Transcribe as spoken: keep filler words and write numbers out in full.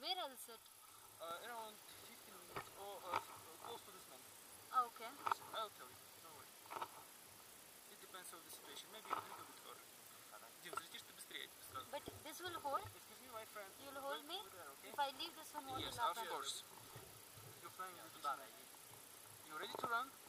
Where else it? Uh, around fifteen minutes or uh, close to this moment. Ah, okay. I'll tell you. Don't worry. It depends on the situation. Maybe a little bit early. Дим, залетишь ты быстрее сразу. But this will hold? Excuse me, my friend. You'll hold me? There, okay? If I leave this one, what Yes, will happen? of course. You're flying with this one. You ready to run?